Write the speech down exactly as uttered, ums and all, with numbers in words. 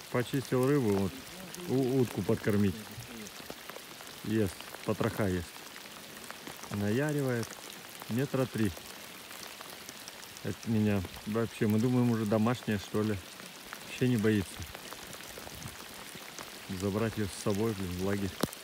Почистил рыбу, вот у- утку подкормить. Ест, потроха ест. Наяривает метра три от меня. Вообще, мы думаем, уже домашняя, что ли. Вообще не боится. Забрать ее с собой, блин, в лагерь.